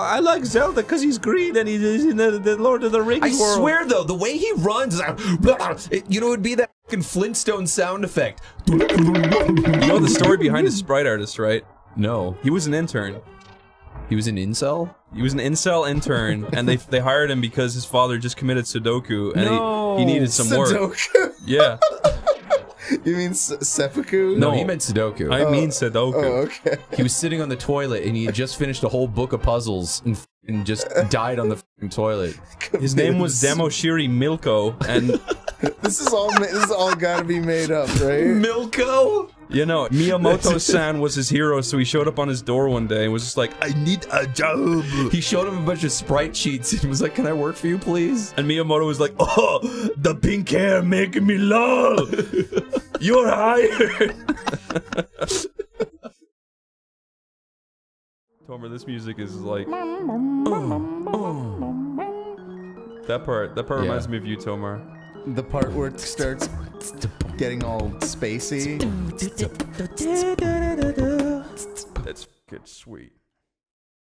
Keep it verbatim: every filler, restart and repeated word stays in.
I like Zelda because he's green and he's in the, the Lord of the Rings I world. swear though, the way he runs, is like, it, you know, it would be that fucking Flintstone sound effect. You know the story behind his sprite artist, right? No. He was an intern. He was an incel? He was an incel intern, and they they hired him because his father just committed Sudoku, and No. he, he needed some Sudoku. work. Yeah. You mean S seppuku? No, he meant Sudoku. I mean Sudoku. Oh, okay. He was sitting on the toilet and he had just finished a whole book of puzzles and, and just died on the f***ing toilet. His name was Demoshiri Milko, and This is all. ma- This is all got to be made up, right? Milko? you know Miyamoto-san was his hero, so he showed up on his door one day and was just like, "I need a job." He showed him a bunch of sprite sheets and was like, "Can I work for you, please?" And Miyamoto was like, "Oh, the pink hair making me lol. You're hired." Tomer, this music is like that part. That part Yeah. reminds me of you, Tomer. The part where it starts getting all spacey. That's good, sweet.